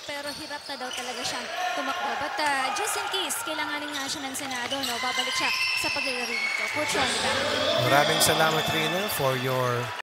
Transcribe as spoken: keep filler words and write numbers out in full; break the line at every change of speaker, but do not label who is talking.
pero hirap na daw talaga siyang tumakbo. But uh, just in case, kailanganin nga siya ng Senado, no? Babalik siya sa paglalaro dito. Coach Ron,
maraming salamat, Rina, for your